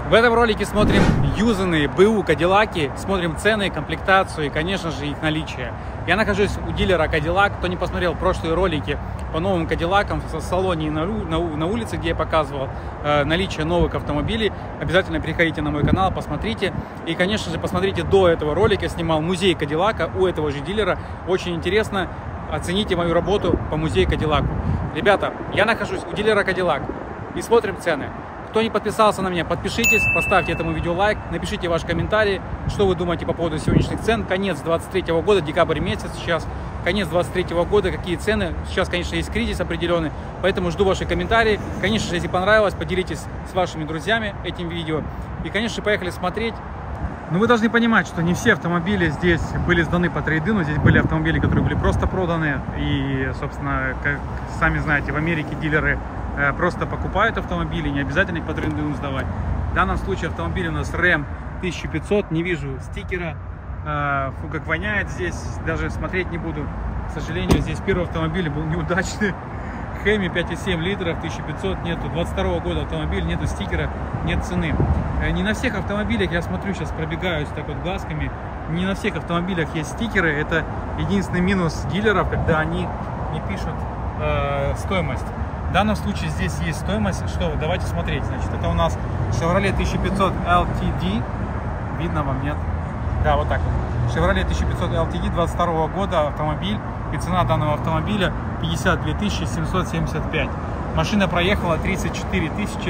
В этом ролике смотрим юзанные БУ Кадиллаки, смотрим цены, комплектацию и, конечно же, их наличие. Я нахожусь у дилера Cadillac. Кто не посмотрел прошлые ролики по новым Кадиллакам в салоне и на улице, где я показывал наличие новых автомобилей, обязательно переходите на мой канал, посмотрите. И, конечно же, посмотрите до этого ролика, я снимал музей Кадиллака у этого же дилера. Очень интересно, оцените мою работу по музею Кадиллаку. Ребята, я нахожусь у дилера Cadillac и смотрим цены. Кто не подписался на меня, подпишитесь, поставьте этому видео лайк, напишите ваш комментарий, что вы думаете по поводу сегодняшних цен. Конец 23 года, декабрь месяц сейчас, конец 23 года, какие цены. Сейчас, конечно, есть кризис определенный, поэтому жду ваши комментарии. Конечно же, если понравилось, поделитесь с вашими друзьями этим видео. И, конечно, поехали смотреть. Но вы должны понимать, что не все автомобили здесь были сданы по трейд-ину. Здесь были автомобили, которые были просто проданы. И, собственно, как сами знаете, в Америке дилеры просто покупают автомобили, не обязательно их по трейд-ину сдавать. В данном случае автомобиль у нас Ram 1500, не вижу стикера. Фу, как воняет здесь, даже смотреть не буду. К сожалению, здесь первый автомобиль был неудачный. Хеми 5,7 литров, 1500 нету. 22 года автомобиль, нету стикера, нет цены. Не на всех автомобилях, я смотрю, сейчас пробегаюсь так вот глазками, не на всех автомобилях есть стикеры. Это единственный минус дилеров, когда они не пишут стоимость. В данном случае здесь есть стоимость. Что, давайте смотреть. Значит, это у нас Chevrolet 1500 LTD. Видно вам, нет? Да, вот так вот. Chevrolet 1500 LTD 22 года автомобиль. И цена данного автомобиля 52 775. Машина проехала 34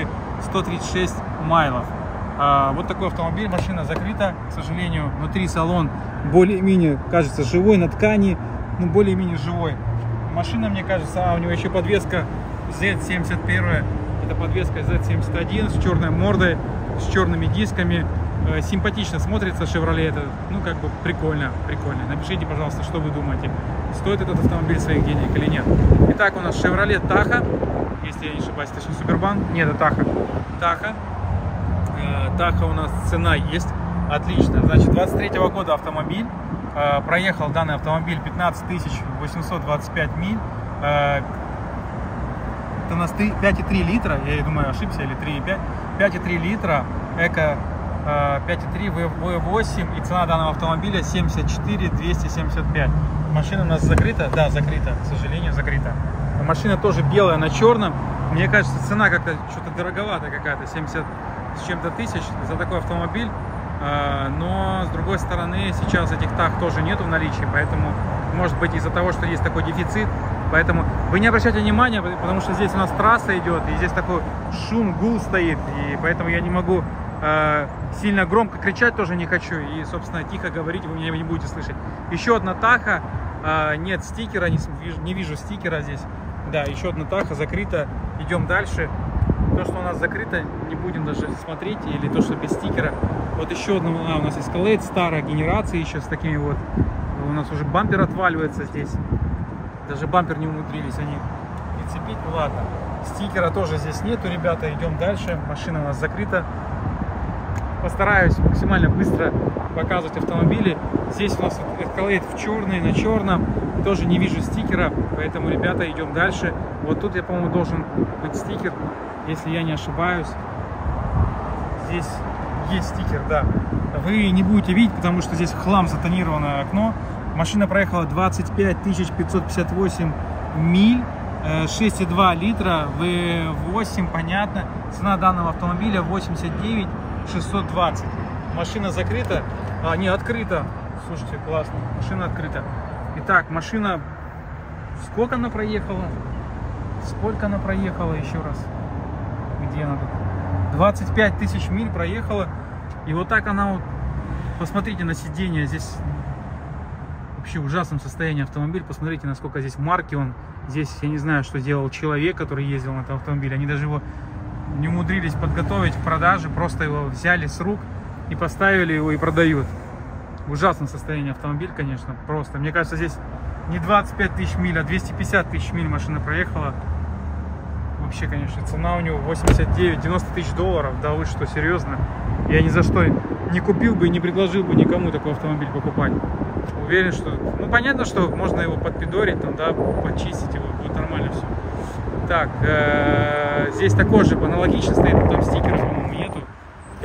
136 майлов. Вот такой автомобиль. Машина закрыта, к сожалению. Внутри салон более-менее, кажется, живой, на ткани. Ну, более-менее живой. Машина, мне кажется, у него еще подвеска Z71. Это подвеска Z71 с черной мордой, с черными дисками. Симпатично смотрится Chevrolet. Это, ну, как бы прикольно, прикольно. Напишите, пожалуйста, что вы думаете. Стоит этот автомобиль своих денег или нет. Итак, у нас Chevrolet Tahoe. Если я не ошибаюсь, точнее Suburban. Нет, это Tahoe. Tahoe у нас цена есть. Отлично. Значит, 23 года автомобиль. Проехал данный автомобиль 15 825 миль. Это у нас 5,3 литра, я думаю, ошибся, или 3,5. 5,3 литра, эко 5,3 V8, и цена данного автомобиля 74 275. Машина у нас закрыта? Да, закрыта, к сожалению, закрыта. Машина тоже белая на черном. Мне кажется, цена как-то что-то дороговато какая-то, 70 с чем-то тысяч за такой автомобиль. Но, с другой стороны, сейчас этих Tahoe тоже нету в наличии, поэтому, может быть, из-за того, что есть такой дефицит, поэтому вы не обращайте внимания, потому что здесь у нас трасса идет, и здесь такой шум, гул стоит, и поэтому я не могу сильно громко кричать, тоже не хочу, и, собственно, тихо говорить вы меня не будете слышать. Еще одна Tahoe, нет стикера, не вижу стикера здесь, да, еще одна Tahoe закрыта, идем дальше. То, что у нас закрыто, не будем даже смотреть, или то, что без стикера. Вот еще одна у нас Escalade, старая генерация, еще с такими вот. У нас уже бампер отваливается здесь. Даже бампер не умудрились они прицепить. Ну ладно. Стикера тоже здесь нету, ребята. Идем дальше. Машина у нас закрыта. Постараюсь максимально быстро показывать автомобили. Здесь у нас Escalade в черный, на черном. Тоже не вижу стикера, поэтому, ребята, идем дальше. Вот тут, я, по-моему, должен быть стикер, если я не ошибаюсь. Здесь есть стикер, да. Вы не будете видеть, потому что здесь в хлам затонированное окно. Машина проехала 25 558 миль, 6,2 литра, V8, понятно. Цена данного автомобиля 89 620. Машина закрыта, не открыта. Слушайте, классно, машина открыта. Итак, машина, сколько она проехала? Сколько она проехала еще раз? Где она тут? 25 тысяч миль проехала. И вот так она вот, посмотрите на сиденье, здесь вообще в ужасном состоянии автомобиль. Посмотрите, насколько здесь марки он. Здесь я не знаю, что делал человек, который ездил на этом автомобиле. Они даже его не умудрились подготовить к продаже, просто его взяли с рук и поставили его и продают. В ужасном состоянии автомобиль, конечно, просто. Мне кажется, здесь не 25 тысяч миль, а 250 тысяч миль машина проехала. Вообще, конечно, цена у него 89-90 тысяч долларов. Да вы что, серьезно? Я ни за что не купил бы и не предложил бы никому такой автомобиль покупать. Уверен, что... Ну, понятно, что можно его подпидорить, там, да, почистить его, будет нормально все. Так, здесь такой же аналогично стоит, но там стикеров, по-моему, нету. Я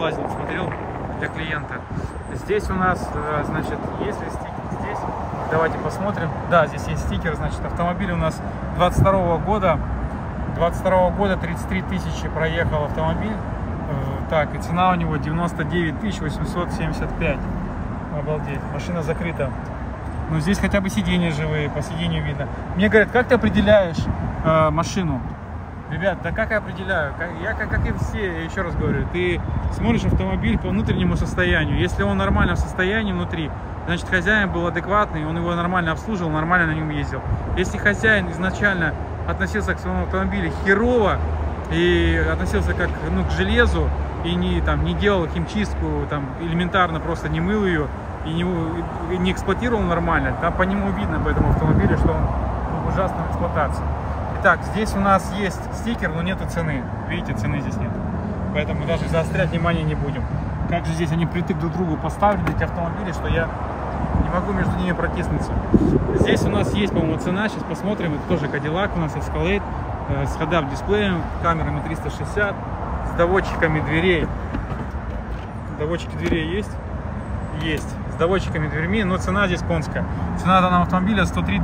лазил, смотрел для клиента. Здесь у нас, значит, есть ли стикер здесь? Давайте посмотрим. Да, здесь есть стикер, значит, автомобиль у нас 22 года. 22 года 33 тысячи проехал автомобиль. Так, и цена у него 99 875. Обалдеть, машина закрыта. Но здесь хотя бы сиденья живые, по сиденью видно. Мне говорят, как ты определяешь машину? Ребят, да как я определяю? Я как и все, еще раз говорю, ты смотришь автомобиль по внутреннему состоянию. Если он в нормальном состоянии внутри, значит хозяин был адекватный, он его нормально обслуживал, нормально на нем ездил. Если хозяин изначально относился к своему автомобилю херово и относился как к железу и не делал химчистку, там, элементарно просто не мыл ее и не эксплуатировал нормально, там по нему видно по этому автомобилю, что он в ужасной эксплуатации. Итак, здесь у нас есть стикер, но нету цены. Видите, цены здесь нет. Поэтому даже заострять внимание не будем. Как же здесь они притык друг к другу поставлены, эти автомобили, что я не могу между ними протиснуться. Здесь у нас есть, по-моему, цена. Сейчас посмотрим. Это тоже Cadillac у нас Escalade. С ходав дисплеем, камерами 360, с доводчиками дверей. Доводчики дверей есть? Есть. С доводчиками дверьми, но цена здесь конская. Цена данного автомобиля 103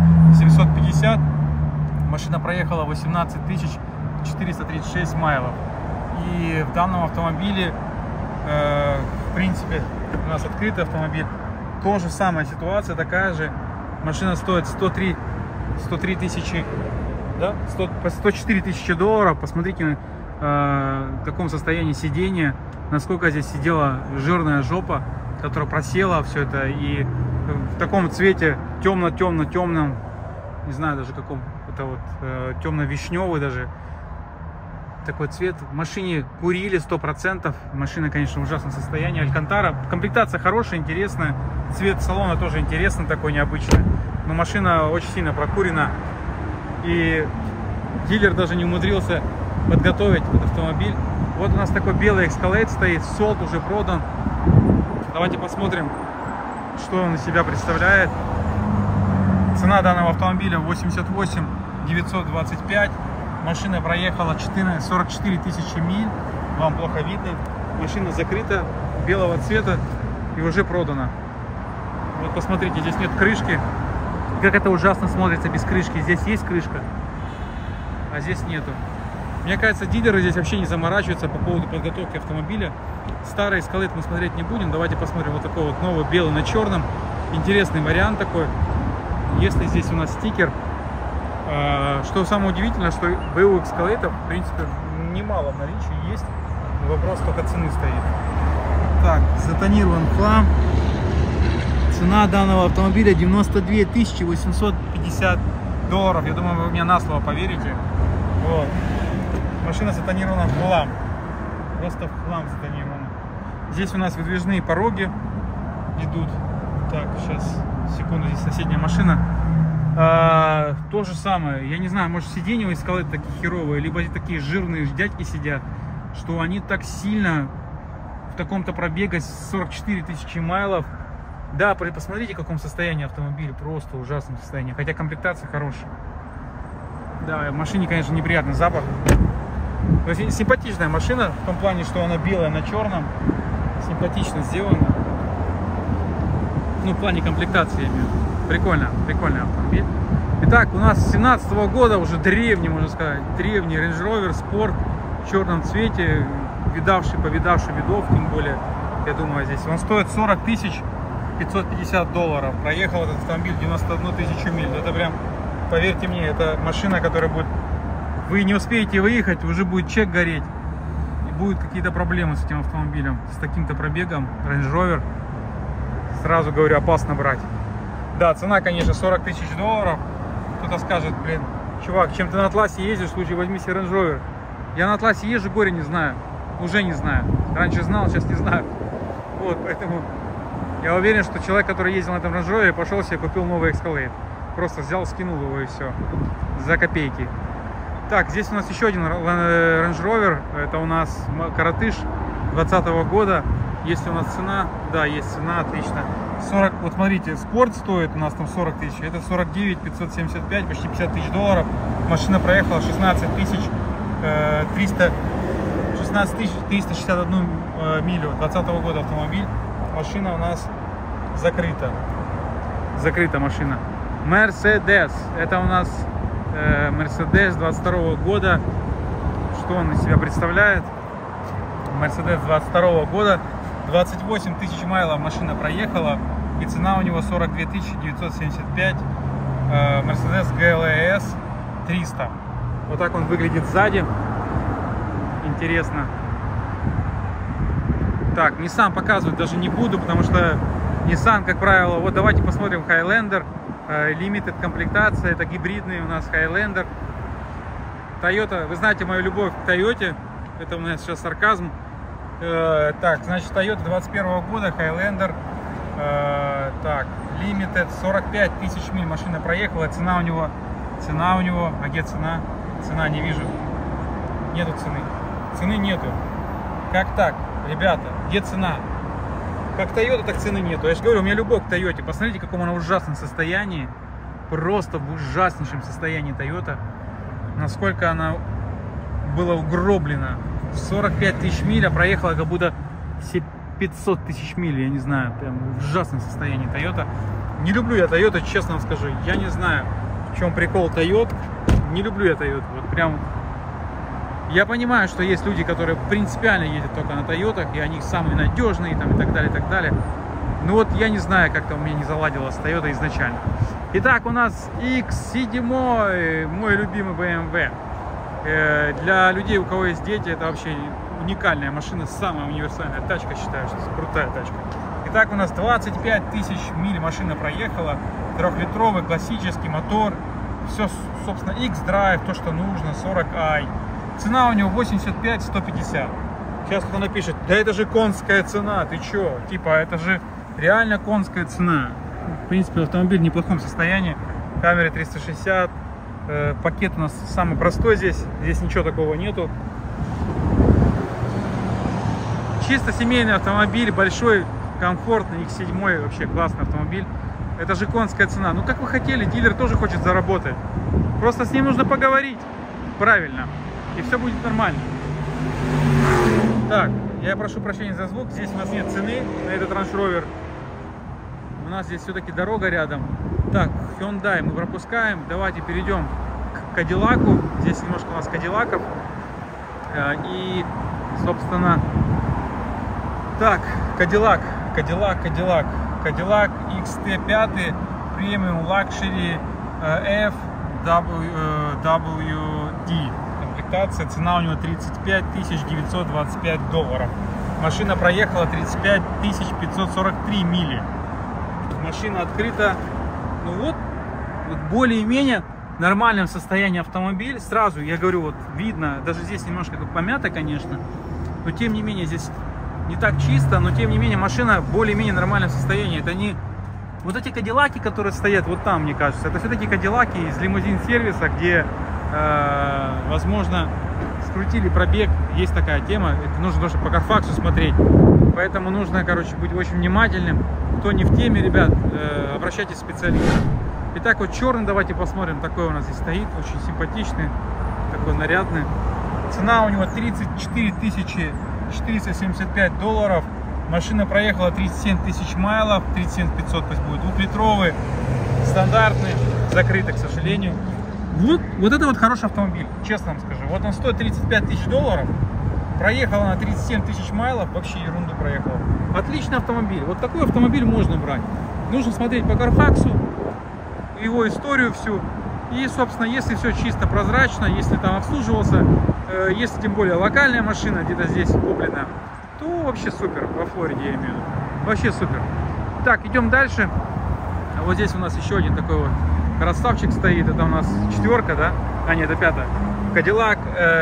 750. Машина проехала 18 436 майлов. И в данном автомобиле, в принципе, у нас открытый автомобиль. То же самая ситуация, такая же. Машина стоит 103 тысячи, да? 104 тысячи долларов. Посмотрите, в каком состоянии сидения, насколько здесь сидела жирная жопа, которая просела все это. И в таком цвете темно-темно-темном, не знаю даже каком, это вот темно-вишневый даже такой цвет. В машине курили 100%. Машина, конечно, в ужасном состоянии. Алькантара. Комплектация хорошая, интересная. Цвет салона тоже интересный, такой необычный. Но машина очень сильно прокурена. И дилер даже не умудрился подготовить этот автомобиль. Вот у нас такой белый Escalade стоит. Солд уже продан. Давайте посмотрим, что он из себя представляет. Цена данного автомобиля 88 925. Машина проехала 44 тысячи миль. Вам плохо видно. Машина закрыта, белого цвета и уже продана. Вот посмотрите, здесь нет крышки. Как это ужасно смотрится без крышки. Здесь есть крышка, а здесь нету. Мне кажется, дилеры здесь вообще не заморачиваются по поводу подготовки автомобиля. Старый Escalade мы смотреть не будем. Давайте посмотрим вот такой вот новый белый на черном. Интересный вариант такой. Если здесь у нас стикер. Что самое удивительное, что боевых Escalade, в принципе, немало в наличии есть. Вопрос только цены стоит. Так, затонирован хлам. Цена данного автомобиля 92 850 долларов. Я думаю, вы мне на слово поверите. Вот. Машина затонирована в хлам. Просто в хлам затонирована. Здесь у нас выдвижные пороги идут. Так, сейчас, секунду, здесь соседняя машина. То же самое, я не знаю, может сиденья у Escalade такие херовые, либо такие жирные дядьки сидят, что они так сильно в таком-то пробеге 44 тысячи майлов. Да, посмотрите, в каком состоянии автомобиль, просто в ужасном состоянии, хотя комплектация хорошая. Да, в машине, конечно, неприятный запах. То есть симпатичная машина, в том плане, что она белая на черном, симпатично сделана. Ну, в плане комплектации, я имею в виду. Прикольно, прикольный автомобиль. Итак, у нас с 2017 года уже древний, можно сказать, древний Range Rover Sport в черном цвете, повидавший видов, тем более, я думаю, здесь. Он стоит 40 550 долларов. Проехал этот автомобиль 91 тысячу миль. Это прям, поверьте мне, это машина, которая будет... Вы не успеете выехать, уже будет чек гореть. И будут какие-то проблемы с этим автомобилем. С таким-то пробегом Range Rover, сразу говорю, опасно брать. Да, цена, конечно, 40 тысяч долларов. Кто-то скажет, блин, чувак, чем ты на Атласе ездишь, лучше возьми себе Range Rover. Я на Атласе езжу, горе не знаю. Уже не знаю. Раньше знал, сейчас не знаю. Вот, поэтому я уверен, что человек, который ездил на этом Range Rover, пошел себе купил новый Escalade. Просто взял, скинул его и все. За копейки. Так, здесь у нас еще один Range Rover. Это у нас коротыш 2020 года. Есть у нас цена? Да, есть цена, отлично. 40, вот смотрите, спорт стоит у нас там 40 тысяч, это 49 575, почти 50 тысяч долларов. Машина проехала 16 300, 16 361 милю 2020 года автомобиль. Машина у нас закрыта. Закрыта машина. Mercedes. Это у нас Mercedes 22 года. Что он из себя представляет? Mercedes 22 года. 28 тысяч майлов машина проехала. И цена у него 42 975. Mercedes GLS 300. Вот так он выглядит сзади. Интересно. Так, Nissan показывать даже не буду, потому что Nissan, как правило, вот давайте посмотрим Highlander. Limited комплектация, это гибридный у нас Highlander. Toyota, вы знаете мою любовь к Toyota. Это у нас сейчас сарказм. Так, значит, Toyota 21 года, Highlander. Так, Limited, 45 тысяч миль машина проехала. Цена у него, а где цена? Цена не вижу. Нету цены. Цены нету. Как так, ребята? Где цена? Как Toyota, так цены нету. Я же говорю, у меня любовь к Toyota. Посмотрите, в каком она ужасном состоянии. Просто в ужаснейшем состоянии Toyota. Насколько она была угроблена. 45 тысяч миль, а проехала как будто все 500 тысяч миль. Я не знаю, прям в ужасном состоянии Toyota. Не люблю я Toyota, честно вам скажу. Я не знаю, в чем прикол Toyota. Не люблю я Toyota. Вот прям... Я понимаю, что есть люди, которые принципиально ездят только на Тойотах, и они самые надежные, там, и так далее, и так далее. Ну вот я не знаю, как-то у меня не заладилось с Toyota изначально. Итак, у нас X7, мой любимый BMW. Для людей, у кого есть дети, это вообще уникальная машина, самая универсальная тачка, считаю, что это крутая тачка. Итак, у нас 25 тысяч миль машина проехала, 3-литровый классический мотор, все, собственно, X-Drive, то, что нужно, 40i. Цена у него 85-150. Сейчас кто напишет, да это же конская цена, ты чё? Типа, это же реально конская цена. В принципе, автомобиль в неплохом состоянии. Камеры 360. Пакет у нас самый простой здесь. Здесь ничего такого нету. Чисто семейный автомобиль, большой, комфортный, X7, вообще классный автомобиль. Это же конская цена. Ну, как вы хотели, дилер тоже хочет заработать. Просто с ним нужно поговорить правильно. И все будет нормально. Так, я прошу прощения за звук. Здесь у нас нет цены на этот Range Rover. У нас здесь все-таки дорога рядом. Так, Hyundai мы пропускаем. Давайте перейдем к Кадиллаку. Здесь немножко у нас Кадиллаков. И, собственно, так, Кадиллак XT5 Premium Luxury FWD. Цена у него 35 925 долларов. Машина проехала 35 543 мили. Машина открыта. Ну вот более-менее в нормальном состоянии автомобиль. Сразу, я говорю, вот видно, даже здесь немножко помято, конечно. Но тем не менее здесь не так чисто, но тем не менее машина в более-менее нормальном состоянии. Это не вот эти Кадиллаки, которые стоят вот там, мне кажется. Это все-таки Кадиллаки из лимузин-сервиса, где... возможно, скрутили пробег, есть такая тема, это нужно тоже по Карфаксу смотреть, поэтому нужно, короче, быть очень внимательным. Кто не в теме, ребят, обращайтесь к специалистам. Итак, вот черный, давайте посмотрим, такой у нас здесь стоит, очень симпатичный, такой нарядный. Цена у него 34 475 долларов, машина проехала 37 тысяч майлов, 37 500 пусть будет, 2-литровый, стандартный, закрытый, к сожалению. Вот это вот хороший автомобиль, честно вам скажу. Вот он стоит 35 тысяч долларов, проехал на 37 тысяч майлов, вообще ерунду проехал. Отличный автомобиль, вот такой автомобиль можно брать. Нужно смотреть по Карфаксу, его историю всю. И, собственно, если все чисто, прозрачно, если там обслуживался, если тем более локальная машина где-то здесь куплена, то вообще супер, во Флориде я имею в виду. Вообще супер. Так, идем дальше. Вот здесь у нас еще один такой вот красавчик стоит, это у нас 4-ка, да? А нет, это 5-я. Cadillac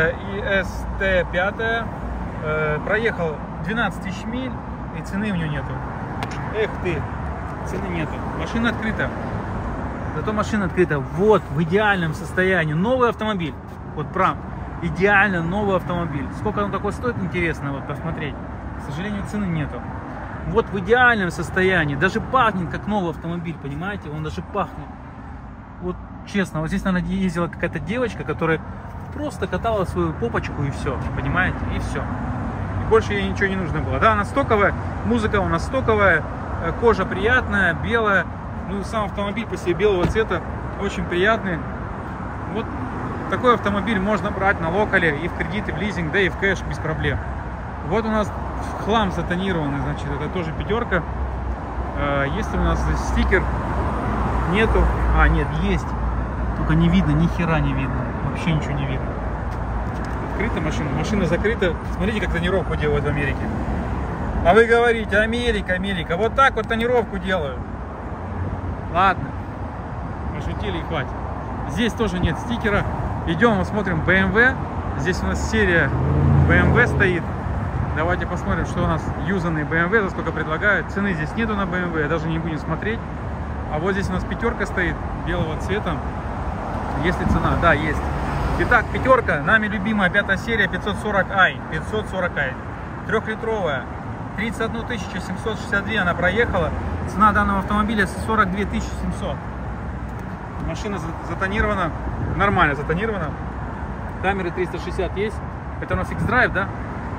EST5 проехал 12 тысяч миль, и цены у него нету. Эх ты, цены нету. Машина открыта. Зато машина открыта. Вот, в идеальном состоянии. Новый автомобиль. Вот прям идеально новый автомобиль. Сколько он такой стоит, интересно вот посмотреть. К сожалению, цены нету. Вот в идеальном состоянии. Даже пахнет как новый автомобиль, понимаете? Он даже пахнет. Вот честно, вот здесь, наверное, ездила какая-то девочка, которая просто катала свою попочку и все, понимаете, и все. И больше ей ничего не нужно было. Да, она стоковая, музыка у нас стоковая, кожа приятная, белая. Ну, сам автомобиль по себе белого цвета очень приятный. Вот такой автомобиль можно брать на локале и в кредит, и в лизинг, да и в кэш без проблем. Вот у нас хлам затонированный, значит, это тоже пятерка. Есть ли у нас здесь стикер? Нету. А, нет, есть. Только не видно, ни хера не видно. Вообще ничего не видно. Открыта машина. Машина закрыта. Смотрите, как тонировку делают в Америке. А вы говорите, Америка, Америка. Вот так вот тонировку делают. Ладно. Пошутили и хватит. Здесь тоже нет стикера. Идем, смотрим BMW. Здесь у нас серия BMW стоит. Давайте посмотрим, что у нас юзанный BMW, за сколько предлагают. Цены здесь нету на BMW, даже не будем смотреть. А вот здесь у нас пятерка стоит, белого цвета. Есть ли цена? Да, есть. Итак, пятерка, нами любимая, 5 серия, 540i. 540i. 3-литровая. 31 762 она проехала. Цена данного автомобиля 42 700. Машина затонирована, нормально затонирована. Камеры 360 есть. Это у нас X-Drive, да?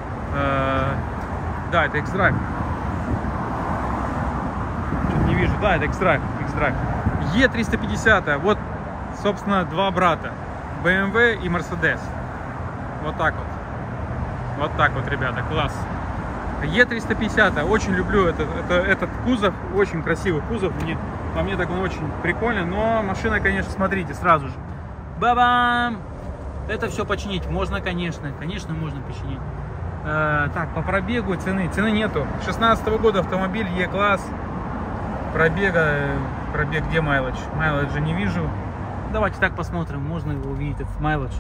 Да, это X-Drive. Что-то не вижу. Да, это X-Drive. E350. Вот, собственно, два брата. BMW и Mercedes. Вот так вот. Вот так вот, ребята. Класс. E350. Очень люблю этот кузов. Очень красивый кузов. По мне так он очень прикольный. Но машина, конечно, смотрите, сразу же. Ба-бам! Это все починить можно, конечно. Конечно, можно починить. Так, по пробегу цены нету. 16-го года автомобиль E-класс. Пробег где майледж? Майледжа не вижу. Давайте так посмотрим, можно его увидеть, этот майледж.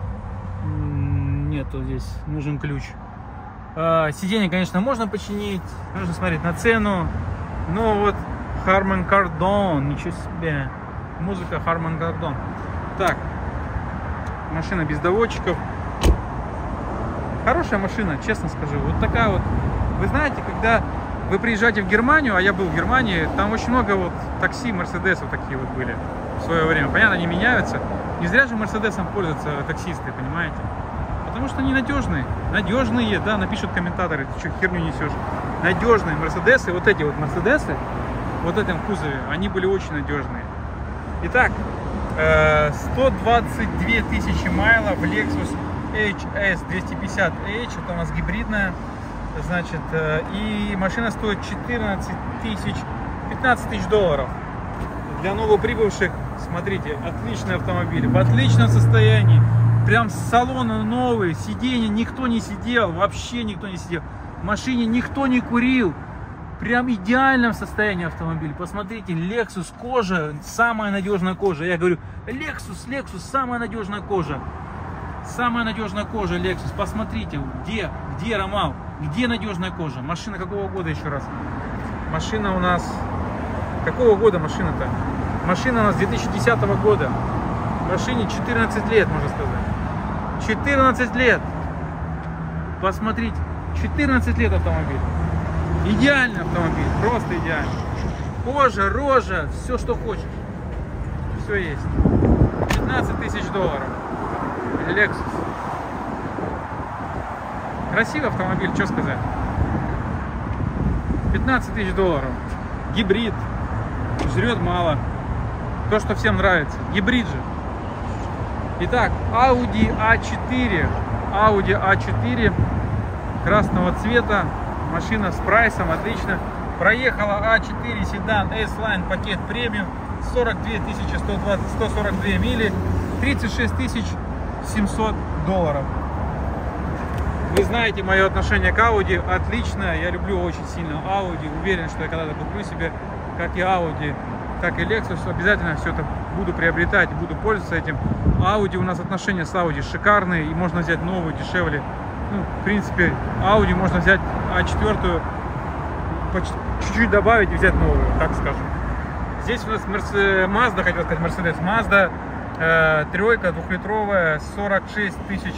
Нету здесь, нужен ключ. Сиденье, конечно, можно починить. Нужно смотреть на цену. Но вот Harman Kardon, ничего себе. Музыка Harman Kardon. Так, машина без доводчиков. Хорошая машина, честно скажу. Вот такая вот. Вы знаете, когда вы приезжаете в Германию, а я был в Германии, там очень много вот такси, Мерседесов такие вот были в свое время. Понятно, они меняются. Не зря же Мерседесом пользуются таксисты, понимаете? Потому что они надежные. Надежные, да, напишут комментаторы, ты что, херню несешь. Надежные Мерседесы, вот эти вот Мерседесы, вот в этом кузове, они были очень надежные. Итак, 122 тысячи майлов в Lexus HS 250H, это у нас гибридная, значит, и машина стоит 15 тысяч долларов. Для новоприбывших, смотрите, отличный автомобиль, в отличном состоянии, прям с салона новый, сиденье никто не сидел, вообще никто не сидел, в машине никто не курил, прям идеальном состоянии автомобиль. Посмотрите, Lexus, кожа, самая надежная кожа, я говорю, Lexus, самая надежная кожа. Самая надежная кожа Lexus. Посмотрите, где Ромал, где надежная кожа. Машина какого года еще раз? Машина у нас... Какого года машина-то? Машина у нас 2010 года. Машине 14 лет, можно сказать. 14 лет. Посмотрите, 14 лет автомобиль. Идеальный автомобиль, просто идеальный. Кожа, рожа, все, что хочешь. Все есть. 15 тысяч долларов. Lexus. Красивый автомобиль, что сказать. 15 тысяч долларов. Гибрид. Жрет мало. То, что всем нравится. Гибрид же. Итак, Audi A4. Audi A4 красного цвета. Машина с прайсом, отлично. Проехала A4 седан S-Line пакет премиум. 42 142 мили. 36 700 долларов. Вы знаете мое отношение к Audi отличное. Я люблю очень сильно Audi. Уверен, что я когда-то куплю себе как и Audi, так и Lexus. Обязательно все это буду приобретать, буду пользоваться этим. Audi, у нас отношения с Audi шикарные. И можно взять новую, дешевле. Ну, в принципе, Audi можно взять A4, чуть-чуть добавить и взять новую, так скажем. Здесь у нас Mazda, хотел сказать, Mercedes. Mazda тройка, двухлитровая, 46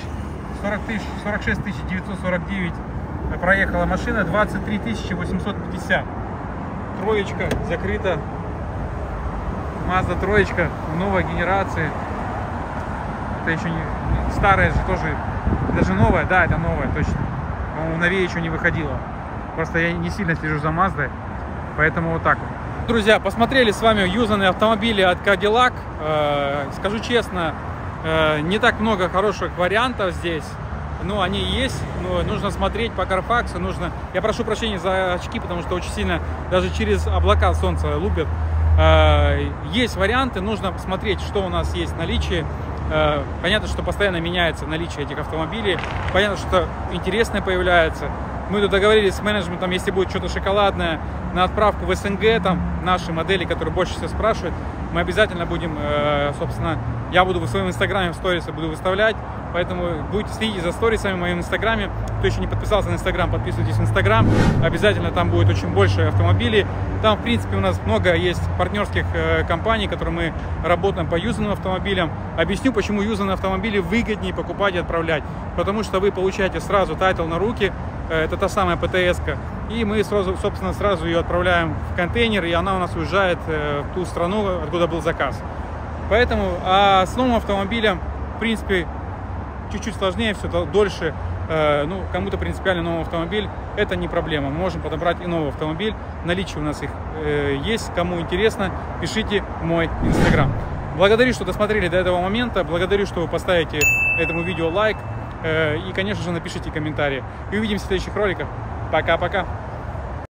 949 проехала машина, 23 850. Троечка закрыта. Mazda троечка новой генерации. Это еще не старая же тоже, даже новая, да, это новая, точно. По-моему, новее еще не выходила. Просто я не сильно слежу за Маздой, поэтому вот так вот. Друзья, посмотрели с вами юзанные автомобили от Cadillac. Скажу честно, не так много хороших вариантов здесь. Ну, они есть, но нужно смотреть по Carfax, нужно... Я прошу прощения за очки, потому что очень сильно даже через облака солнца лупят. Есть варианты, нужно посмотреть, что у нас есть в наличии. Понятно, что постоянно меняется наличие этих автомобилей. Понятно, что интересное появляется. Мы тут договорились с менеджментом, если будет что-то шоколадное на отправку в СНГ, там наши модели, которые больше всего спрашивают, мы обязательно будем, собственно, я буду в своем инстаграме, в сторисы буду выставлять, поэтому будете следить за сторисами в моем инстаграме. Кто еще не подписался на инстаграм, подписывайтесь в инстаграм, обязательно там будет очень больше автомобилей. Там, в принципе, у нас много есть партнерских компаний, которые мы работаем по юзанным автомобилям. Объясню, почему юзанные автомобили выгоднее покупать и отправлять. Потому что вы получаете сразу тайтл на руки, это та самая ПТС-ка, и мы сразу, собственно, сразу ее отправляем в контейнер, и она у нас уезжает в ту страну, откуда был заказ. Поэтому, а с новым автомобилем, в принципе, чуть-чуть сложнее, все дольше. Ну, кому-то принципиально новый автомобиль, это не проблема. Мы можем подобрать и новый автомобиль. В наличии у нас их есть. Кому интересно, пишите в мой инстаграм. Благодарю, что досмотрели до этого момента. Благодарю, что вы поставите этому видео лайк. И, конечно же, напишите комментарии. И увидимся в следующих роликах. Пока-пока.